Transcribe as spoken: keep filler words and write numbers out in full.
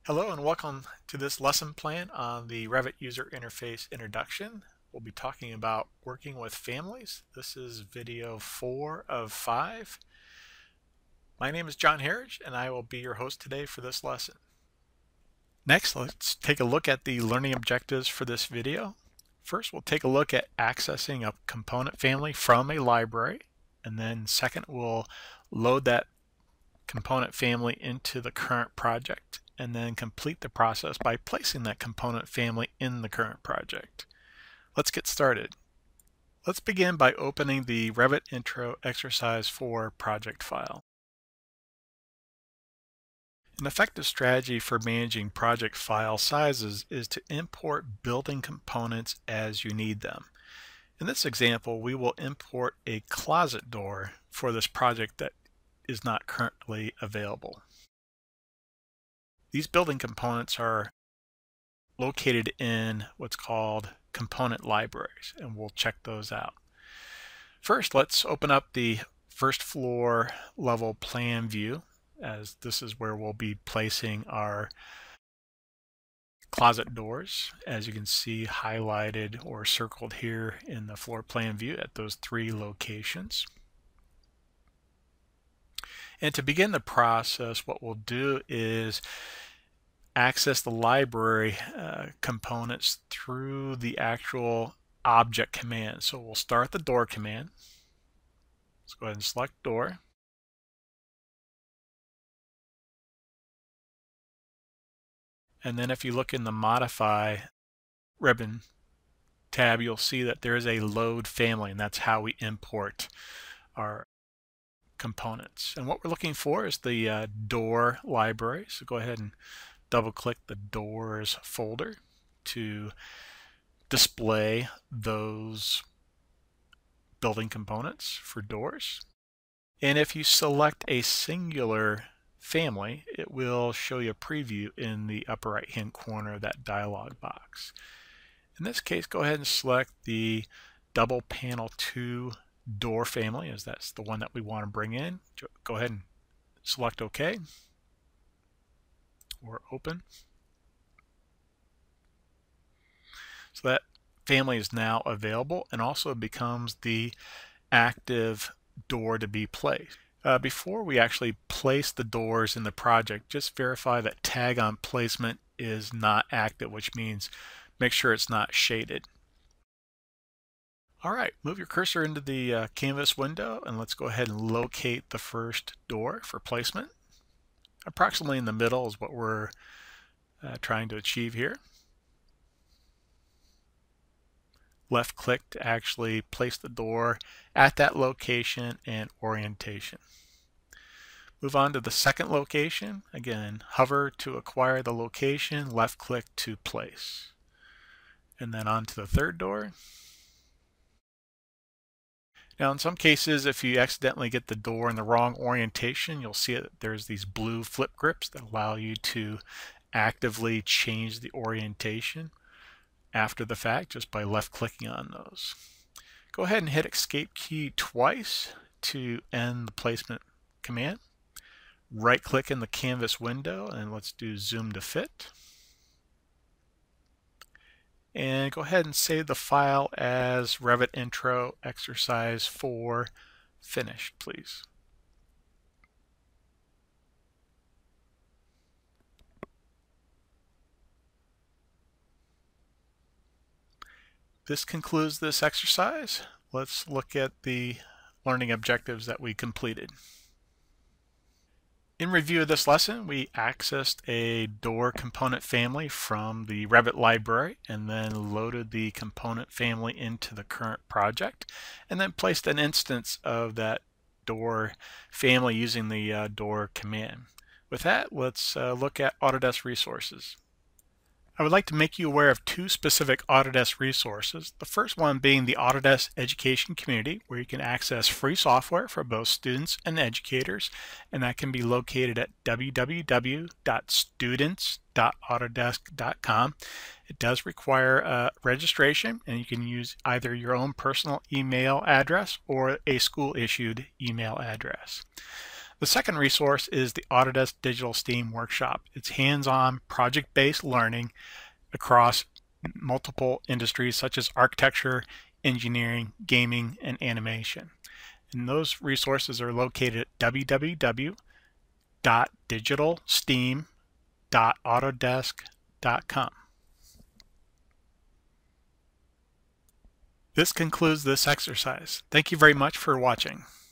Hello and welcome to this lesson plan on the Revit User Interface Introduction. We'll be talking about working with families. This is video four of five. My name is John Harridge and I will be your host today for this lesson. Next, let's take a look at the learning objectives for this video. First, we'll take a look at accessing a component family from a library, and then second, we'll load that component family into the current project, and then complete the process by placing that component family in the current project. Let's get started. Let's begin by opening the Revit Intro Exercise four project file. An effective strategy for managing project file sizes is to import building components as you need them. In this example, we will import a closet door for this project that is not currently available. These building components are located in what's called component libraries, and we'll check those out. First, let's open up the first floor level plan view, as this is where we'll be placing our closet doors, as you can see highlighted or circled here in the floor plan view at those three locations. And to begin the process, what we'll do is access the library uh, components through the actual object command. So we'll start the door command. Let's go ahead and select door. And then if you look in the modify ribbon tab, you'll see that there is a load family, and that's how we import our components. And what we're looking for is the uh, door library. So go ahead and double click the doors folder to display those building components for doors. And if you select a singular family, it will show you a preview in the upper right hand corner of that dialog box. In this case, go ahead and select the double panel two door family, as that's the one that we want to bring in. Go ahead and select OK or open. So that family is now available and also becomes the active door to be placed. Uh, before we actually place the doors in the project, just verify that tag on placement is not active, which means make sure it's not shaded. All right, move your cursor into the uh, canvas window and let's go ahead and locate the first door for placement. Approximately in the middle is what we're uh, trying to achieve here. Left click to actually place the door at that location and orientation. Move on to the second location. Again, hover to acquire the location, left click to place. And then on to the third door. Now in some cases, if you accidentally get the door in the wrong orientation, you'll see that there's these blue flip grips that allow you to actively change the orientation after the fact just by left clicking on those. Go ahead and hit escape key twice to end the placement command. Right click in the canvas window and let's do zoom to fit. And go ahead and save the file as Revit Intro Exercise four finished, please. This concludes this exercise. Let's look at the learning objectives that we completed. In review of this lesson, we accessed a door component family from the Revit library and then loaded the component family into the current project and then placed an instance of that door family using the uh, door command. With that, let's uh, look at Autodesk resources. I would like to make you aware of two specific Autodesk resources. The first one being the Autodesk Education Community, where you can access free software for both students and educators, and that can be located at w w w dot students dot autodesk dot com. It does require uh, registration, and you can use either your own personal email address or a school-issued email address. The second resource is the Autodesk Digital STEAM Workshop. It's hands-on, project-based learning across multiple industries such as architecture, engineering, gaming, and animation. And those resources are located at w w w dot digital steam dot autodesk dot com. This concludes this exercise. Thank you very much for watching.